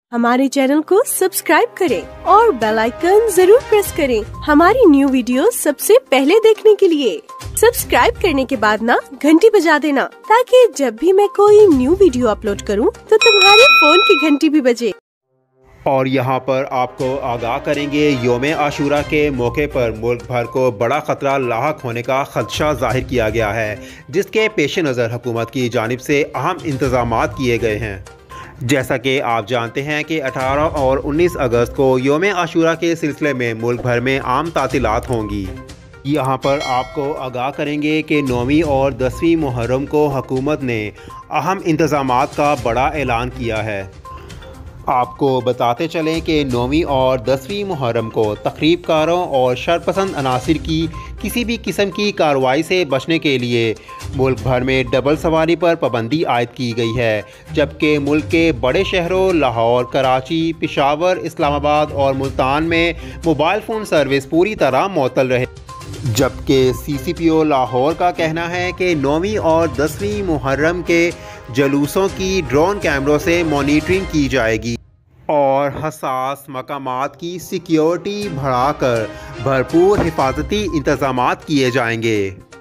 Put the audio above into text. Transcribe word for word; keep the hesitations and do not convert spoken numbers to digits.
हमारे चैनल को सब्सक्राइब करें और बेल आइकन जरूर प्रेस करें हमारी न्यू वीडियो सबसे पहले देखने के लिए। सब्सक्राइब करने के बाद ना घंटी बजा देना ताकि जब भी मैं कोई न्यू वीडियो अपलोड करूं तो तुम्हारे फोन की घंटी भी बजे। और यहाँ पर आपको आगाह करेंगे, योम आशूरा के मौके पर मुल्क भर को बड़ा ख़तरा लाहक होने का खदशा जाहिर किया गया है, जिसके पेश नज़र हुकूमत की जानिब से अहम इंतज़ाम किए गए हैं। जैसा कि आप जानते हैं कि अठारह और उन्नीस अगस्त को योम आशूरा के सिलसिले में मुल्क भर में आम तातीलात होंगी। यहाँ पर आपको आगाह करेंगे कि नौवीं और दसवीं मुहर्रम को हुकूमत ने अहम इंतज़ामात का बड़ा ऐलान किया है। आपको बताते चलें कि नौवीं और दसवीं मुहर्रम को तकरीबकारों और शरपसंद अनासिर की किसी भी किस्म की कार्रवाई से बचने के लिए मुल्क भर में डबल सवारी पर पाबंदी आयद की गई है, जबकि मुल्क के बड़े शहरों लाहौर, कराची, पेशावर, इस्लामाबाद और मुल्तान में मोबाइल फ़ोन सर्विस पूरी तरह मुअत्तल रहे। जबकि सी सी पी ओ लाहौर का कहना है कि नौवीं और दसवीं मुहर्रम के जलूसों की ड्रोन कैमरों से मॉनिटरिंग की जाएगी और हसास मकामात की सिक्योरिटी बढ़ाकर भरपूर हिफाजती इंतज़ामात किए जाएंगे।